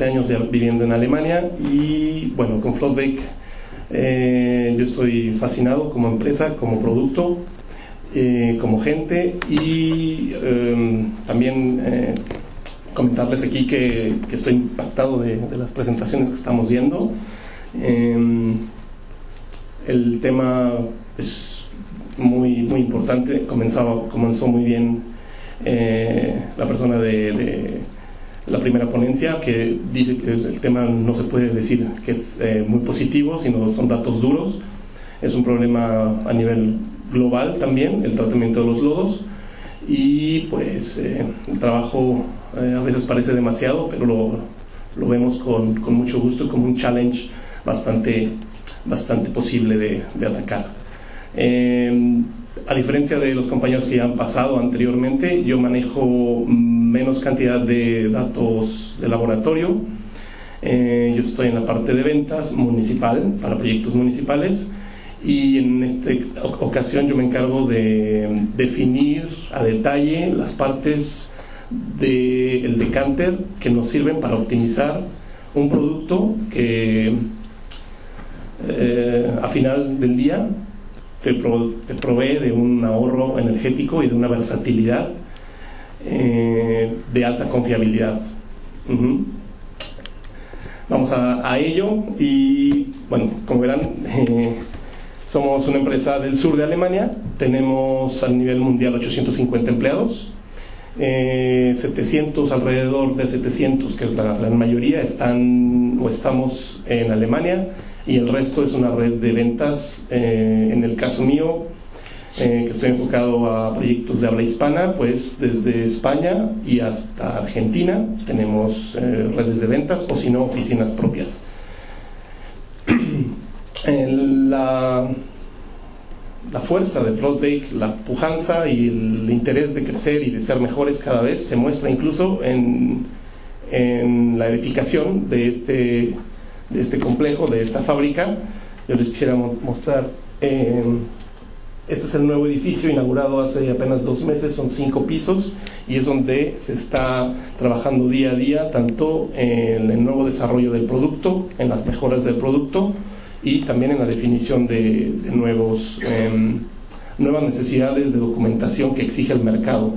años ya viviendo en Alemania y bueno, con Floodbake yo estoy fascinado como empresa, como producto, como gente y también comentarles aquí que estoy impactado de las presentaciones que estamos viendo. El tema es muy importante, comenzó muy bien la persona de la primera ponencia, que dice que el tema no se puede decir que es muy positivo, sino son datos duros. Es un problema a nivel global también, el tratamiento de los lodos, y pues el trabajo a veces parece demasiado, pero lo vemos con mucho gusto, como un challenge bastante posible de atacar. A diferencia de los compañeros que ya han pasado anteriormente, yo manejo menos cantidad de datos de laboratorio. Yo estoy en la parte de ventas municipal, para proyectos municipales, y en esta ocasión yo me encargo de definir a detalle las partes del decanter que nos sirven para optimizar un producto que a final del día te provee de un ahorro energético y de una versatilidad de alta confiabilidad. Vamos a ello. Y bueno, como verán, somos una empresa del sur de Alemania. Tenemos a nivel mundial 850 empleados, 700, alrededor de 700, que es la gran mayoría, estamos en Alemania, y el resto es una red de ventas. En el caso mío, que estoy enfocado a proyectos de habla hispana, pues desde España y hasta Argentina tenemos redes de ventas, o si no, oficinas propias. La fuerza de Floodbake, la pujanza y el interés de crecer y de ser mejores cada vez se muestra incluso en la edificación de este complejo, de esta fábrica. Yo les quisiera mostrar. Este es el nuevo edificio inaugurado hace apenas 2 meses, son 5 pisos, y es donde se está trabajando día a día, tanto en el nuevo desarrollo del producto, en las mejoras del producto, y también en la definición de nuevas necesidades de documentación que exige el mercado.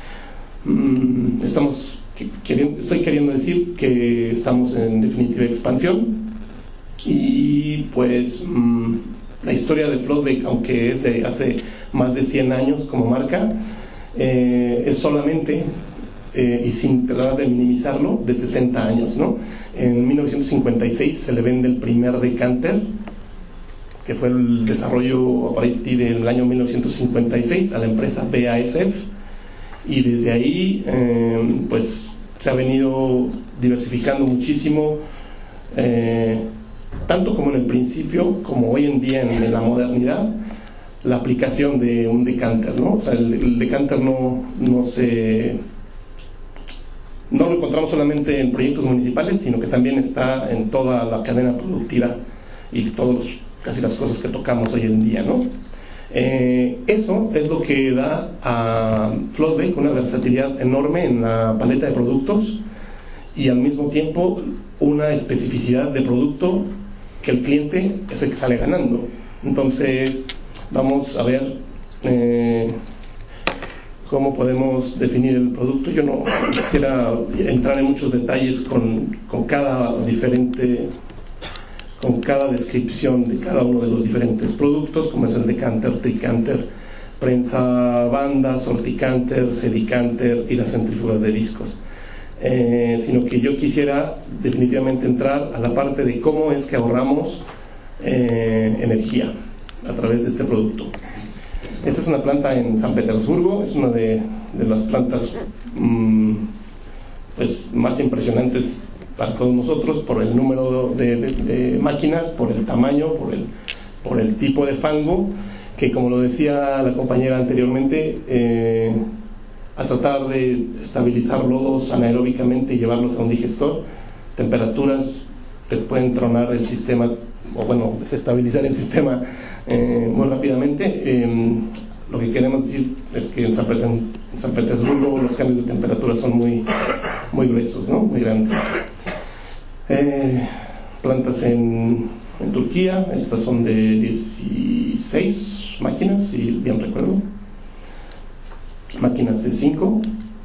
Estoy queriendo decir que estamos en definitiva expansión, y pues la historia de Floodbake, aunque es de hace más de 100 años como marca, es solamente, y sin tratar de minimizarlo, de 60 años, ¿no? En 1956 se le vende el primer decanter, que fue el desarrollo a partir del año 1956 a la empresa BASF, y desde ahí pues se ha venido diversificando muchísimo, tanto como en el principio como hoy en día en la modernidad, la aplicación de un decanter, ¿no? O sea, el decanter no lo encontramos solamente en proyectos municipales, sino que también está en toda la cadena productiva y casi las cosas que tocamos hoy en día, ¿no? Eso es lo que da a Floodbake una versatilidad enorme en la paleta de productos, y al mismo tiempo una especificidad de producto que el cliente es el que sale ganando. Entonces vamos a ver cómo podemos definir el producto. Yo no quisiera entrar en muchos detalles con cada descripción de cada uno de los diferentes productos, como es el decanter, tricanter, prensa banda, sorticanter, sedicanter y las centrífugas de discos, sino que yo quisiera definitivamente entrar a la parte de cómo es que ahorramos energía a través de este producto. Esta es una planta en San Petersburgo, es una de las plantas pues más impresionantes para todos nosotros, por el número de máquinas, por el tamaño, por el tipo de fango, que, como lo decía la compañera anteriormente, a tratar de estabilizar lodos anaeróbicamente y llevarlos a un digestor, temperaturas te pueden tronar el sistema, o bueno, desestabilizar el sistema muy rápidamente. Lo que queremos decir es que en San Petersburgo los cambios de temperatura son muy gruesos, ¿no? Muy grandes. Plantas en Turquía, estas son de 16 máquinas, si bien recuerdo, máquinas C5.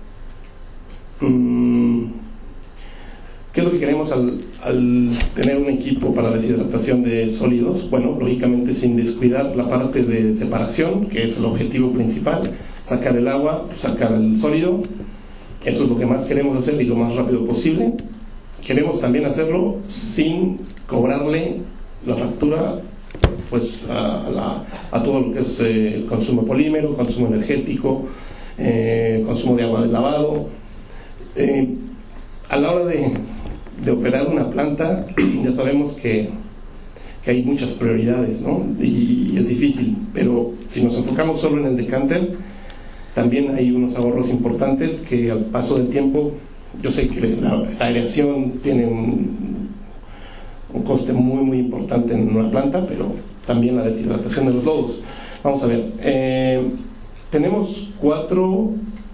¿Qué es lo que queremos al tener un equipo para deshidratación de sólidos? Bueno, lógicamente sin descuidar la parte de separación, que es el objetivo principal, sacar el agua, sacar el sólido. Eso es lo que más queremos hacer y lo más rápido posible. Queremos también hacerlo sin cobrarle la factura pues a todo lo que es consumo polímero, consumo energético, consumo de agua de lavado. A la hora de operar una planta, ya sabemos que hay muchas prioridades, ¿no? Y es difícil, pero si nos enfocamos solo en el decanter, también hay unos ahorros importantes que al paso del tiempo, yo sé que la aireación tiene un coste muy muy importante en una planta, pero también la deshidratación de los lodos. Vamos a ver, tenemos cuatro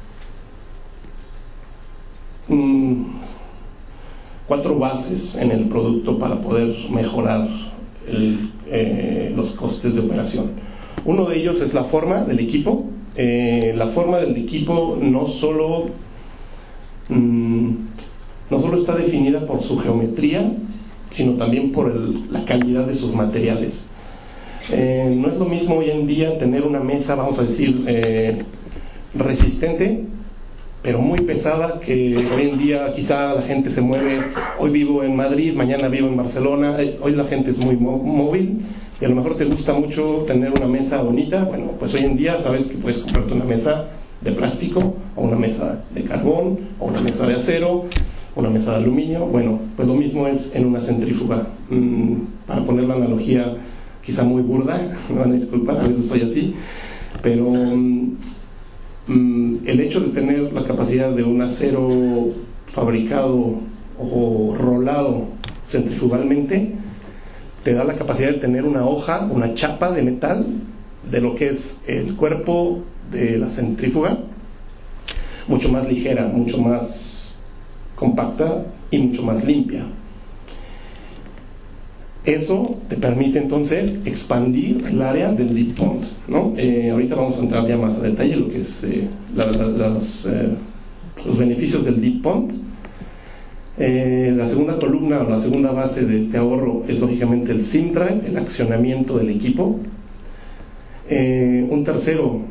bases en el producto para poder mejorar los costes de operación. Uno de ellos es la forma del equipo. La forma del equipo no solo está definida por su geometría, sino también por la calidad de sus materiales. No es lo mismo hoy en día tener una mesa, vamos a decir, resistente, pero muy pesada, que hoy en día quizá la gente se mueve. Hoy vivo en Madrid, mañana vivo en Barcelona. Hoy la gente es muy móvil y a lo mejor te gusta mucho tener una mesa bonita. Bueno, pues hoy en día sabes que puedes comprarte una mesa de plástico, o una mesa de carbón, o una mesa de acero, una mesa de aluminio. Bueno, pues lo mismo es en una centrífuga. Para poner la analogía quizá muy burda, me van a disculpar, a veces soy así, pero el hecho de tener la capacidad de un acero fabricado o rolado centrifugalmente te da la capacidad de tener una hoja, una chapa de metal de lo que es el cuerpo de la centrífuga, mucho más ligera, mucho más compacta y mucho más limpia. Eso te permite entonces expandir el área del deep pond, ¿no? Ahorita vamos a entrar ya más a detalle en lo que es los beneficios del deep pond. La segunda columna o la segunda base de este ahorro es lógicamente el sim drive, el accionamiento del equipo. Un tercero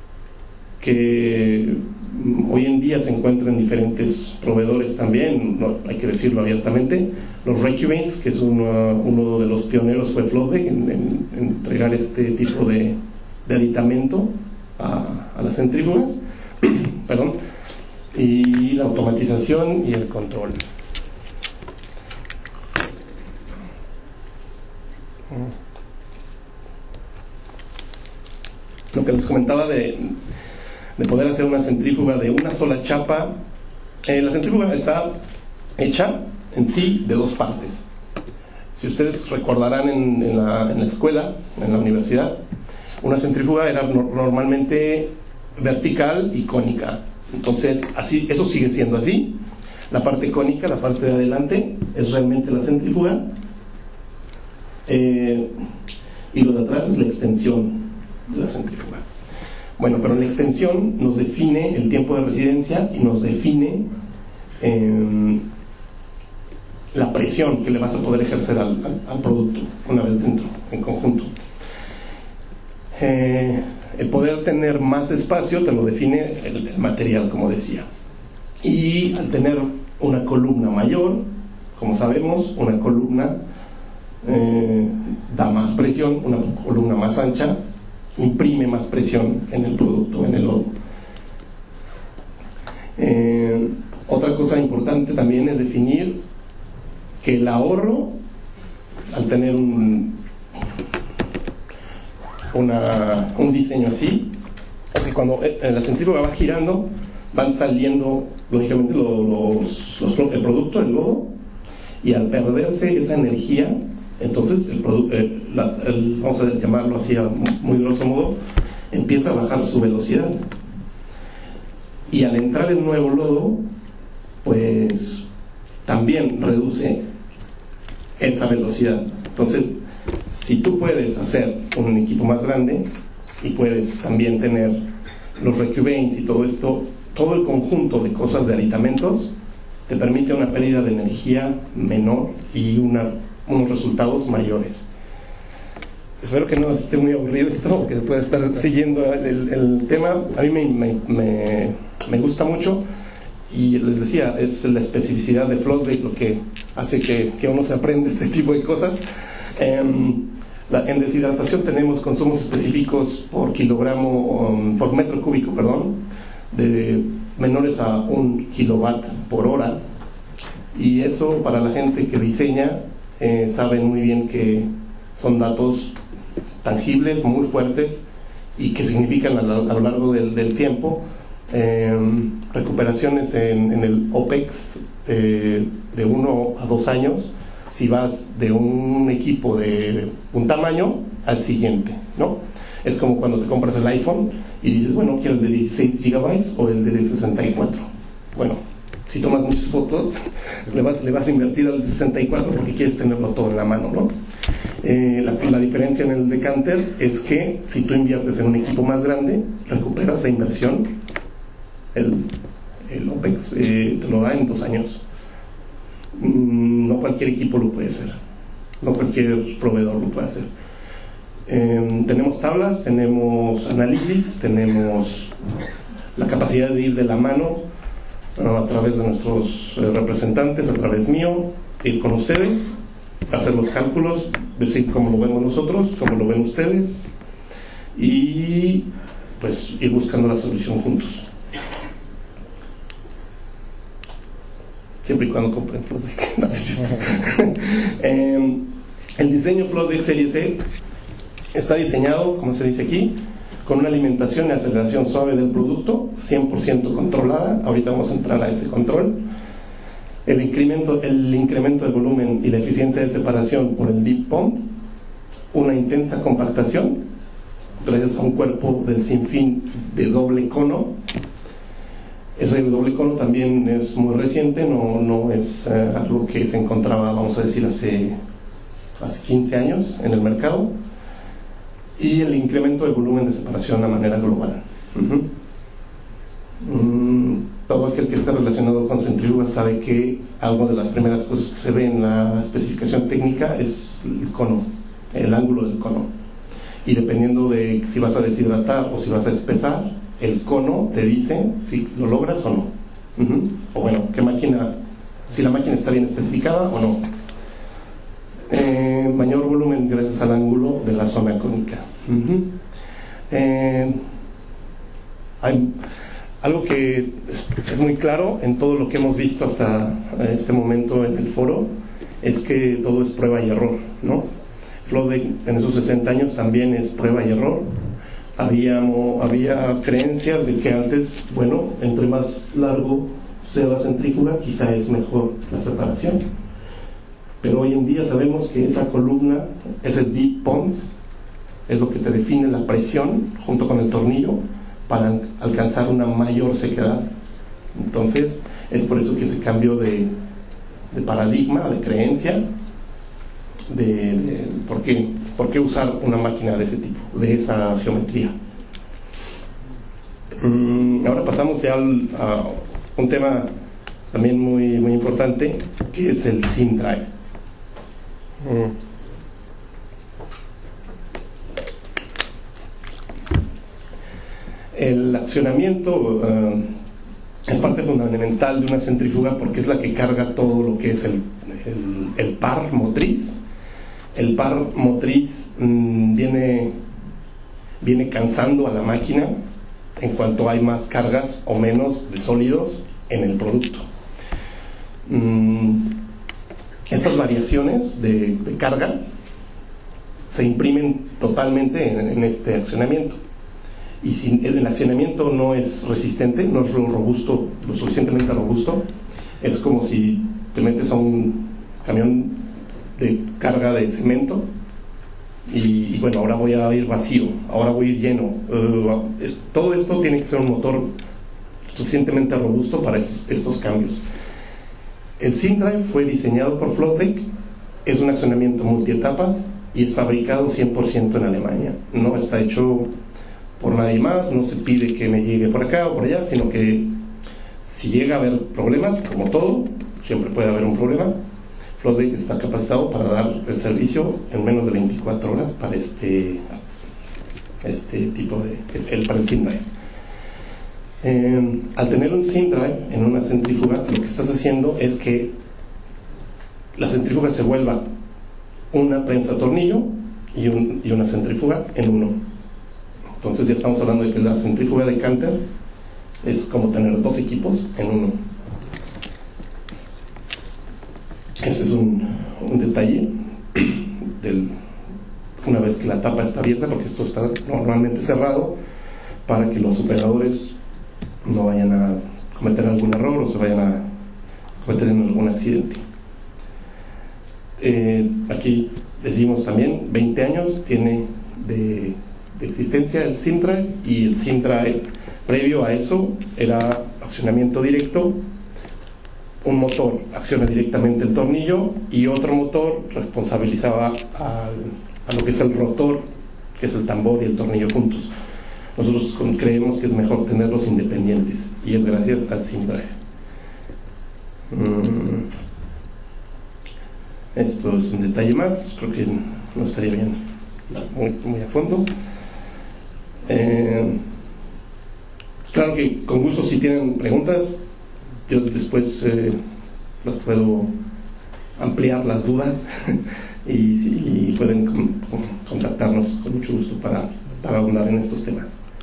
que hoy en día se encuentra en diferentes proveedores también, no, hay que decirlo abiertamente, los Recubanes, que es uno de los pioneros, fue Floodbeck en entregar este tipo de aditamento a las centrífugas perdón, y la automatización y el control. Lo que les comentaba de poder hacer una centrífuga de una sola chapa. La centrífuga está hecha en sí de dos partes. Si ustedes recordarán en la escuela, en la universidad, una centrífuga era normalmente vertical y cónica. Entonces, así, eso sigue siendo así. La parte cónica, la parte de adelante, es realmente la centrífuga, y lo de atrás es la extensión de la centrífuga. Bueno, pero la extensión nos define el tiempo de residencia y nos define la presión que le vas a poder ejercer al producto una vez dentro, en conjunto. El poder tener más espacio te lo define el material, como decía. Y al tener una columna mayor, como sabemos, una columna da más presión, una columna más ancha imprime más presión en el producto, en el lodo. Otra cosa importante también es definir que el ahorro, al tener un diseño así, es que cuando la centrífuga va girando, van saliendo lógicamente el producto, el lodo, y al perderse esa energía, entonces el producto, vamos a llamarlo así a muy grosso modo, empieza a bajar su velocidad, y al entrar el nuevo lodo, pues también reduce esa velocidad. Entonces, si tú puedes hacer un equipo más grande y puedes también tener los recubains y todo esto, todo el conjunto de cosas de aditamentos te permite una pérdida de energía menor y unos resultados mayores. Espero que no esté muy aburrido esto, que pueda estar siguiendo el tema. A mí me gusta mucho, y les decía, es la especificidad de Floodlake lo que hace que uno se aprenda este tipo de cosas. En deshidratación tenemos consumos específicos por kilogramo, por metro cúbico, de menores a 1 kilowatt por hora, y eso para la gente que diseña saben muy bien que son datos tangibles, muy fuertes, y que significan a lo largo del tiempo recuperaciones en el OPEX de 1 a 2 años si vas de un equipo de un tamaño al siguiente, ¿no? Es como cuando te compras el iPhone y dices, bueno, quiero el de 16 GB o el de 64. Bueno, si tomas muchas fotos, le vas a invertir al 64 porque quieres tenerlo todo en la mano, ¿no? La diferencia en el decanter es que si tú inviertes en un equipo más grande, recuperas la inversión, el OPEX te lo da en 2 años. No cualquier equipo lo puede hacer, no cualquier proveedor lo puede hacer. Tenemos tablas, tenemos análisis, tenemos la capacidad de ir de la mano a través de nuestros representantes, a través mío, ir con ustedes, hacer los cálculos, decir cómo lo vemos nosotros, cómo lo ven ustedes, y pues ir buscando la solución juntos. Siempre y cuando compren Floodlake. No, el diseño Floodlake Series E está diseñado, como se dice aquí, con una alimentación y aceleración suave del producto, 100% controlada. Ahorita vamos a entrar a ese control. El incremento de volumen y la eficiencia de separación por el Deep Pond, una intensa compactación gracias a un cuerpo del sinfín de doble cono. Eso del doble cono también es muy reciente, no es algo que se encontraba, vamos a decir, hace 15 años en el mercado. Y el incremento de volumen de separación a manera global. Todo aquel que esté relacionado con centrífugas sabe que algo de las primeras cosas que se ve en la especificación técnica es el cono, el ángulo del cono, y dependiendo de si vas a deshidratar o si vas a espesar, el cono te dice si lo logras o no, o bueno, si la máquina está bien especificada o no. Mayor volumen gracias al ángulo de la zona cónica. Hay algo que es muy claro en todo lo que hemos visto hasta este momento en el foro, es que todo es prueba y error, ¿no? Floodlake en esos 60 años también es prueba y error. Había creencias de que antes, bueno, entre más largo sea la centrífuga, quizá es mejor la separación. Pero hoy en día sabemos que esa columna, ese deep pond, es lo que te define la presión junto con el tornillo para alcanzar una mayor sequedad. Entonces, es por eso que se cambió de paradigma, de creencia, de por qué usar una máquina de ese tipo, de esa geometría. Ahora pasamos ya a un tema también muy, muy importante, que es el Sim Drive. El accionamiento es parte fundamental de una centrífuga porque es la que carga todo lo que es el par motriz. El par motriz viene cansando a la máquina en cuanto hay más cargas o menos de sólidos en el producto. Estas variaciones de carga se imprimen totalmente en este accionamiento, y si el accionamiento no es resistente, no es lo suficientemente robusto, es como si te metes a un camión de carga de cemento y bueno, ahora voy a ir vacío, ahora voy a ir lleno. Todo esto tiene que ser un motor suficientemente robusto para estos cambios. El Sim Drive fue diseñado por Floodlake es un accionamiento multietapas y es fabricado 100% en Alemania. No está hecho por nadie más, no se pide que me llegue por acá o por allá, sino que si llega a haber problemas, como todo, siempre puede haber un problema, Floodbake está capacitado para dar el servicio en menos de 24 horas para este tipo para el SimDrive. Al tener un SimDrive en una centrífuga, lo que estás haciendo es que la centrífuga se vuelva una prensa tornillo y una centrífuga en uno. Entonces ya estamos hablando de que la centrífuga de Canter es como tener dos equipos en uno. Ese es un detalle una vez que la tapa está abierta, porque esto está normalmente cerrado para que los operadores no vayan a cometer algún error o se vayan a cometer en algún accidente. Aquí decimos también 20 años tiene de existencia el SimDrive, y el SimDrive previo a eso era accionamiento directo. Un motor acciona directamente el tornillo y otro motor responsabilizaba a lo que es el rotor, que es el tambor y el tornillo juntos. Nosotros creemos que es mejor tenerlos independientes, y es gracias al SimDrive. Esto es un detalle más, creo que no estaría bien muy a fondo. Claro que con gusto, si tienen preguntas, yo después los puedo ampliar las dudas y pueden contactarnos con mucho gusto para ahondar en estos temas.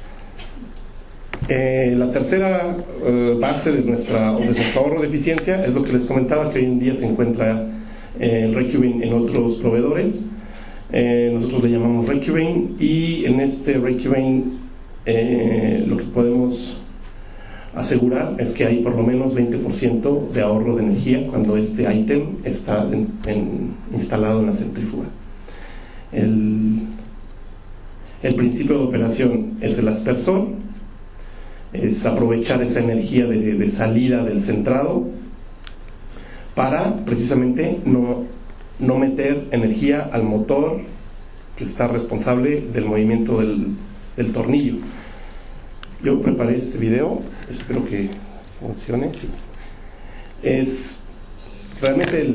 La tercera base de nuestro ahorro de eficiencia es lo que les comentaba, que hoy en día se encuentra el Recubing en otros proveedores. Nosotros le llamamos Recubing, y en este Recubing lo que podemos asegurar es que hay por lo menos 20% de ahorro de energía cuando este ítem está instalado en la centrífuga. El principio de operación es el aspersor, es aprovechar esa energía de salida del centrado para precisamente no meter energía al motor que está responsable del movimiento del tornillo. Yo preparé este video, espero que funcione. Sí. Es realmente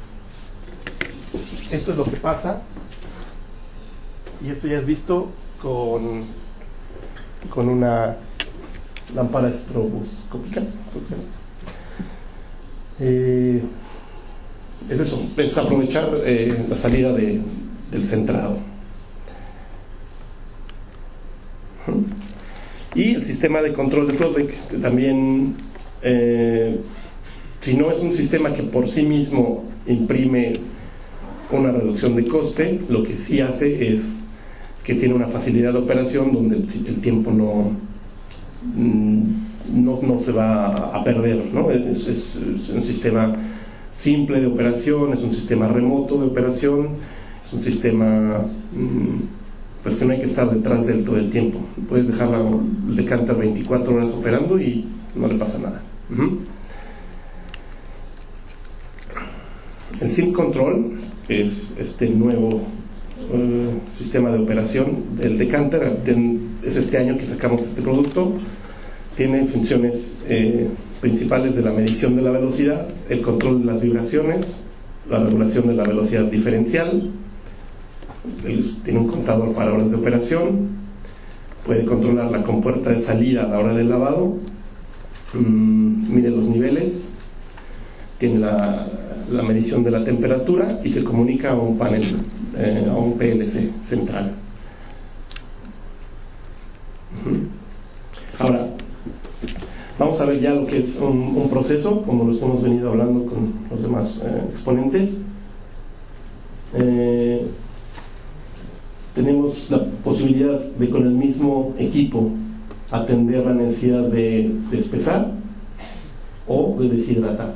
esto es lo que pasa, y esto ya es visto con una lámpara estroboscópica. Es eso, es aprovechar la salida del centrado. Y el sistema de control de Floodbake, que también, si no es un sistema que por sí mismo imprime una reducción de coste, lo que sí hace es que tiene una facilidad de operación donde el tiempo no se va a perder, ¿no? Es un sistema simple de operación, es un sistema remoto de operación, es un sistema pues que no hay que estar detrás de él todo el tiempo. Puedes dejarla de Canter 24 horas operando y no le pasa nada. El Sim Control es este nuevo sistema de operación del de Canter. Es este año que sacamos este producto. Tiene funciones principales de la medición de la velocidad, el control de las vibraciones, la regulación de la velocidad diferencial. Tiene un contador para horas de operación, puede controlar la compuerta de salida a la hora del lavado, mide los niveles, tiene la medición de la temperatura y se comunica a un panel, a un PLC central. Ahora vamos a ver ya lo que es un proceso, como los que hemos venido hablando con los demás exponentes. Tenemos la posibilidad de, con el mismo equipo, atender la necesidad de espesar o de deshidratar.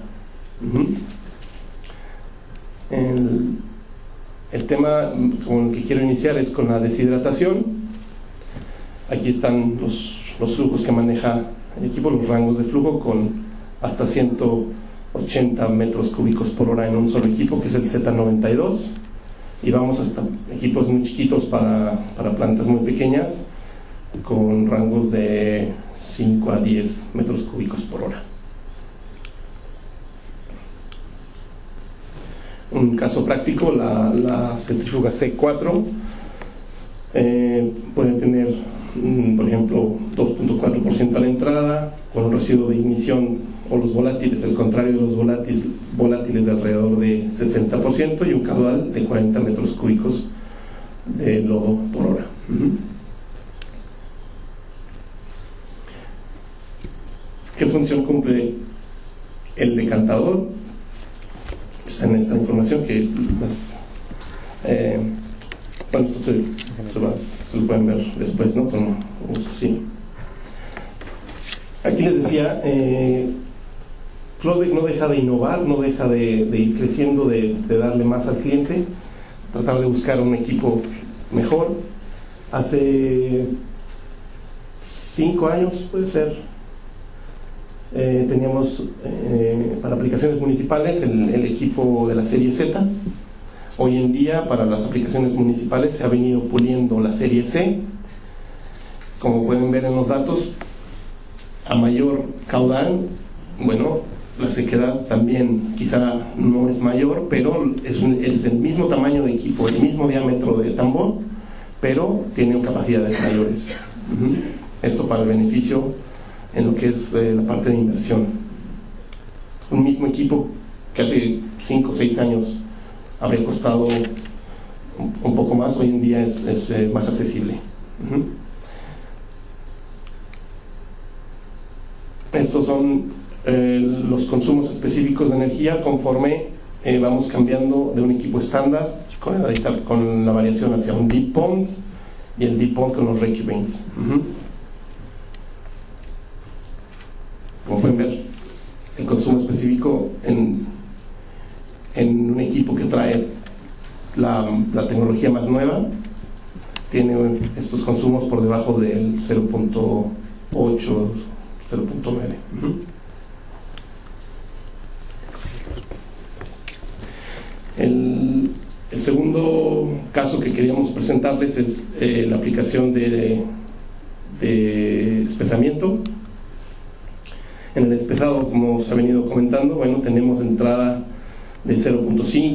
El tema con el que quiero iniciar es con la deshidratación. Aquí están los flujos que maneja el equipo, los rangos de flujo con hasta 100 80 metros cúbicos por hora en un solo equipo, que es el Z92, y vamos hasta equipos muy chiquitos para plantas muy pequeñas, con rangos de 5 a 10 metros cúbicos por hora. Un caso práctico, la centrífuga C4 puede tener, por ejemplo, 2.4% a la entrada, con un residuo de ignición o los volátiles, el contrario de los volátiles de alrededor de 60%, y un caudal de 40 metros cúbicos de lodo por hora. ¿Qué función cumple el decantador? Está en esta información que bueno, esto se lo pueden ver después, ¿no? Con gusto, sí. Aquí les decía, Cloudec no deja de innovar, no deja de ir creciendo, de darle más al cliente, tratar de buscar un equipo mejor. Hace 5 años, puede ser, teníamos para aplicaciones municipales el equipo de la serie Z. Hoy en día, para las aplicaciones municipales, se ha venido puliendo la serie C. Como pueden ver en los datos, a mayor caudal, bueno, la sequedad también quizá no es mayor, pero es el mismo tamaño de equipo, el mismo diámetro de tambor, pero tiene capacidades mayores. Esto para el beneficio en lo que es la parte de inversión. Un mismo equipo que hace 5 o 6 años habría costado un poco más, hoy en día es más accesible. Estos son los consumos específicos de energía conforme vamos cambiando de un equipo estándar con la variación hacia un deep pond y el deep pond con los Reiki Vanes. Como pueden ver, el consumo específico en un equipo que trae la tecnología más nueva tiene estos consumos por debajo del 0.8, 0.9. El segundo caso que queríamos presentarles es la aplicación de espesamiento. En el espesado, como se ha venido comentando, bueno, tenemos entrada de 0.5,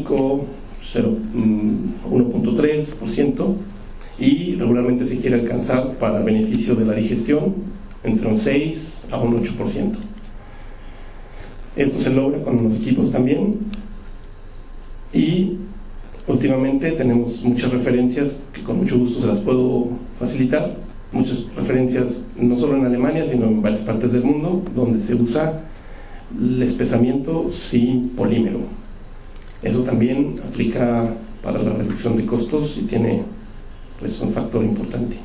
1.3%, y regularmente se quiere alcanzar, para beneficio de la digestión, entre un 6 a un 8%. Esto se logra con los equipos también, y últimamente tenemos muchas referencias que con mucho gusto se las puedo facilitar, muchas referencias no solo en Alemania sino en varias partes del mundo, donde se usa el espesamiento sin polímero. Eso también aplica para la reducción de costos y tiene, pues, un factor importante.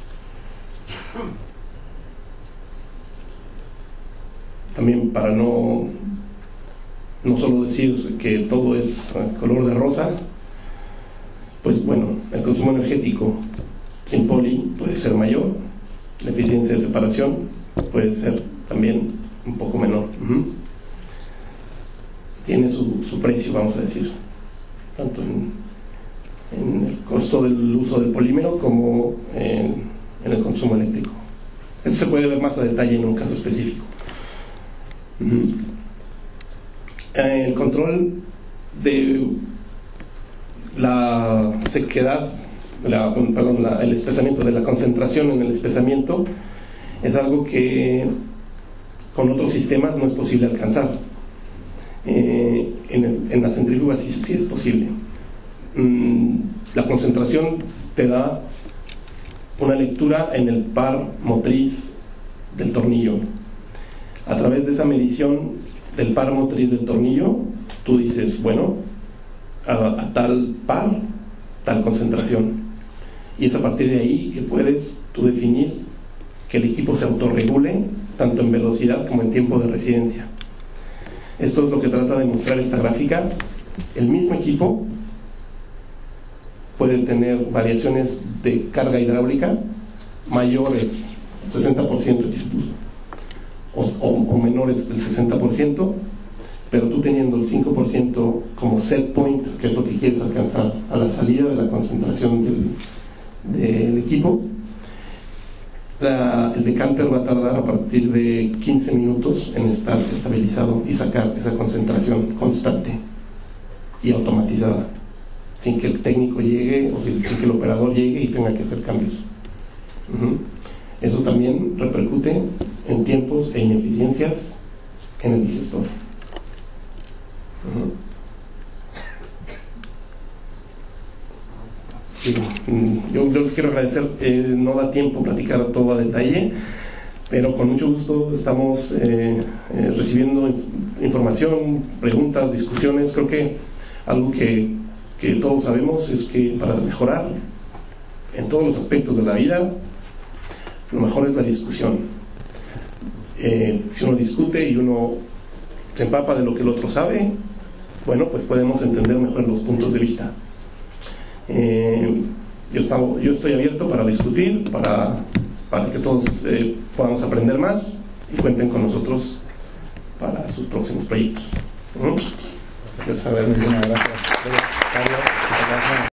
También, para no solo decir que todo es color de rosa, pues bueno, el consumo energético sin poli puede ser mayor, la eficiencia de separación puede ser también un poco menor. Tiene su precio, vamos a decir, tanto en el costo del uso del polímero como en el consumo eléctrico. Esto se puede ver más a detalle en un caso específico. El control de la sequedad, el espesamiento, de la concentración en el espesamiento, es algo que con otros sistemas no es posible alcanzar. En la centrífuga sí es posible. La concentración te da una lectura en el par motriz del tornillo. A través de esa medición del par motriz del tornillo, tú dices, bueno, a tal par, tal concentración, y es a partir de ahí que puedes tú definir que el equipo se autorregule tanto en velocidad como en tiempo de residencia. Esto es lo que trata de mostrar esta gráfica. El mismo equipo puede tener variaciones de carga hidráulica mayores, 60% o menores del 60%, pero tú teniendo el 5% como set point, que es lo que quieres alcanzar a la salida de la concentración del equipo, el decanter va a tardar a partir de 15 minutos en estar estabilizado y sacar esa concentración constante y automatizada, sin que el técnico llegue o sin que el operador llegue y tenga que hacer cambios. Eso también repercute en tiempos e ineficiencias en el digestor. Sí, yo les quiero agradecer, no da tiempo platicar todo a detalle, pero con mucho gusto estamos recibiendo información, preguntas, discusiones. Creo que algo que todos sabemos es que para mejorar en todos los aspectos de la vida, lo mejor es la discusión. Si uno discute y uno se empapa de lo que el otro sabe, bueno, pues podemos entender mejor los puntos de vista. Yo estoy abierto para discutir, para que todos podamos aprender más y cuenten con nosotros para sus próximos proyectos. Gracias.